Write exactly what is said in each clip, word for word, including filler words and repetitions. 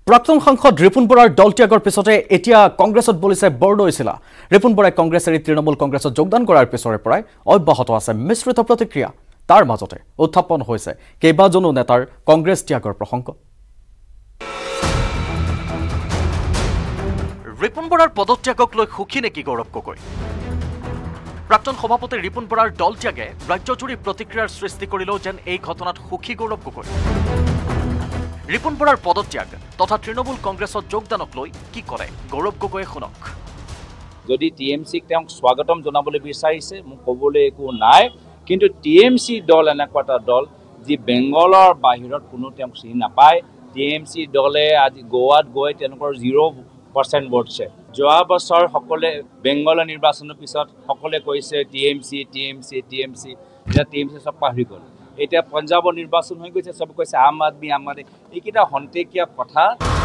প্ৰাক্তন সাংসদ ৰিপুন বৰাৰ দল ত্যাগৰ পিছতে এতিয়া কংগ্ৰেছত বলিছে বৰদৈচিলা। ৰিপুন বৰাই কংগ্ৰেছ এৰি তৃণমূল কংগ্ৰেছত যোগদান কৰাৰ পিছৰে পৰাই অব্যাহত আছে মিশ্ৰিত প্ৰতিক্ৰিয়া। তাৰ মাজতে উত্থাপন হৈছে কেইবাজনো নেতাৰ কংগ্ৰেছ ত্যাগৰ প্ৰসংগ। ৰিপুন বৰাৰ পদত্যাগক লৈ সুখী নেকি গৌৰৱ গগৈ? প্ৰাক্তন সভাপতি ৰিপুন বৰাৰ দল ত্যাগে ৰাজ্যজুৰি প্ৰতিক্ৰিয়াৰ সৃষ্টি কৰিলেও যেন এই ঘটনাত সুখী গৌৰৱ গগৈ। ৰিপুন বৰাৰ পদত্যাগ তথা তৃণমূল কংগ্ৰেছত যোগদানক লৈ কি কৰে গৌৰৱ গগৈয়ে শুনক। যদি টি এম চিক তেওঁক স্বাগতম জনাবলৈ বিচাৰিছে মোক ক'বলৈ একো নাই, কিন্তু টি এম চি দল এনেকুৱা এটা দল যি বেংগলৰ বাহিৰত কোনো তেওঁক চিনি নাপায়। টি এম চি দলে আজি গোৱাত গৈ তেওঁলোকৰ জিৰ' পাৰ্চেণ্ট ভোটছে। যোৱা বছৰ সকলোৱে বেংগলৰ নিৰ্বাচনৰ পিছত সকলোৱে কৈছে T M C T M C T M C এতিয়া টি এম চি চব পাহৰি গ'ল। এতিয়া পঞ্জাবৰ নিৰ্বাচন হৈ গৈছে, চব কৈছে আম আদমি আম আদমি, এইকেইটা হন্তেকীয়া কথা।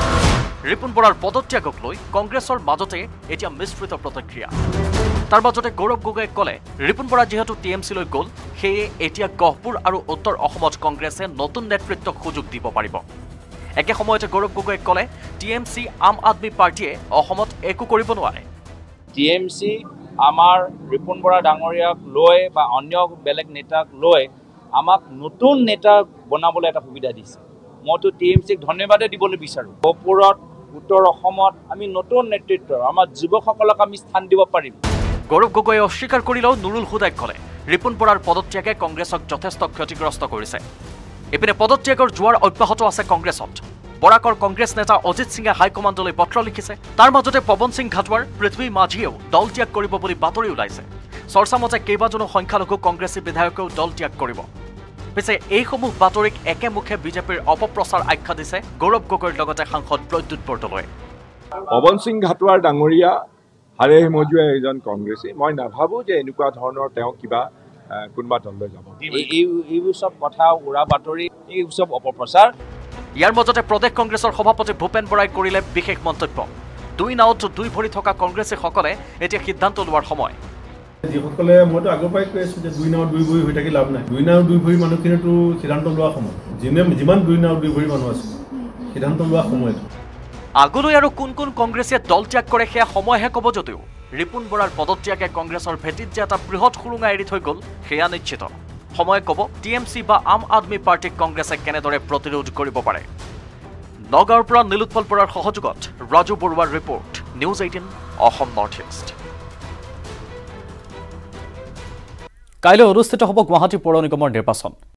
ৰিপুন বৰাৰ পদত্যাগক লৈ কংগ্ৰেছৰ মাজতে এতিয়া মিশ্ৰিত প্ৰতিক্ৰিয়া। তাৰ মাজতে গৌৰৱ গগৈয়ে ক'লে ৰিপুন বৰা যিহেতু টি এম চিলৈ গ'ল, সেয়ে এতিয়া গহপুৰ আৰু উত্তৰ অসমত কংগ্ৰেছে নতুন নেতৃত্বক সুযোগ দিব পাৰিব। একে সময়তে গৌৰৱ গগৈয়ে ক'লে টি এম চি আম আদমি পাৰ্টীয়ে অসমত একো কৰিব নোৱাৰে। টি এম চি আমাৰ ৰিপুন বৰা ডাঙৰীয়াক লৈ বা অন্য বেলেগ নেতাক লৈ আমাক নতুন নেতা বনাবলৈ এটা সুবিধা দিছে। মইতো টি এম চিক ধন্যবাদে দিবলৈ বিচাৰোঁ। গহপুৰত উত্তৰ অসমত আমি নতুন নেতৃত্ব আমাৰ যুৱকসকলক আমি স্থান দিব পাৰিম। গৌৰৱ গগৈয়ে অস্বীকাৰ কৰিলেও নুৰুল হুদাই ক'লে ৰিপুন বৰাৰ পদত্যাগে কংগ্ৰেছক যথেষ্ট ক্ষতিগ্ৰস্ত কৰিছে। ইপিনে পদত্যাগৰ জোৱাৰ অব্যাহত আছে কংগ্ৰেছত। বৰাকৰ কংগ্ৰেছ নেতা অজিত সিঙে হাইকমাণ্ডলৈ পত্ৰ লিখিছে। তাৰ মাজতে পৱন সিং ঘাটোৱাৰ, পৃথ্বী মাঝিয়েও দল ত্যাগ কৰিব বুলি বাতৰি ওলাইছে। চৰ্চা মতে কেইবাজনো সংখ্যালঘু কংগ্ৰেছী বিধায়কেও দল ত্যাগ কৰিব। পিছে এইসমূহ বাতৰিক একেমুখে বিজেপিৰ অপপ্ৰচাৰ আখ্যা দিছে গৌৰৱ গগৈৰ লগতে সাংসদ প্ৰদ্যুৎ বৰদলৈয়ে। পৱন সিং ঘাটোৱাৰ ডাঙৰীয়া হাৰে মজুৱে এজন কংগ্ৰেছী, মই নাভাবোঁ যে এনেকুৱা ধৰণৰ তেওঁ কিবা কোনোবা দললৈ যাব। এইবোৰ চব কথা উৰা বাতৰি, এইবোৰ চব অপপ্ৰচাৰ। ইয়াৰ মাজতে প্ৰদেশ কংগ্ৰেছৰ সভাপতি ভূপেন বৰাই কৰিলে বিশেষ মন্তব্য। দুই নাৱত দুই ভৰি থকা কংগ্ৰেছীসকলে এতিয়া সিদ্ধান্ত লোৱাৰ সময়। যিসকলে মইতো আগৰ পৰাই কৈ আছোঁ যে দুই নাও দুই ভৰি হৈ থাকি লাভ নাই। দুই নাও দুই ভৰি মানুহখিনিতো সিদ্ধান্ত লোৱা সময়, যিনে যিমান দুই নাও দুই ভৰি মানুহ আছে সিদ্ধান্ত লোৱা সময়। আগলৈ আৰু কোন কোন কংগ্ৰেছীয়ে দল ত্যাগ কৰে সেয়া সময়হে ক'ব। যদিও ৰিপুন বৰাৰ পদত্যাগে কংগ্ৰেছৰ ভেটিত যে এটা বৃহৎ সুৰুঙা এৰি থৈ গ'ল সেয়া নিশ্চিত। সময়ে ক'ব টি এম চি বা আম আদমি পাৰ্টীক কংগ্ৰেছে কেনেদৰে প্ৰতিৰোধ কৰিব পাৰে। নগাঁৱৰ পৰা নীলোৎপল বৰাৰ সহযোগত ৰাজু বৰুৱাৰ report, news eighteen Assam north east. কাইলৈ অনুষ্ঠিত হ'ব গুৱাহাটী পৌৰ নিগমৰ নিৰ্বাচন।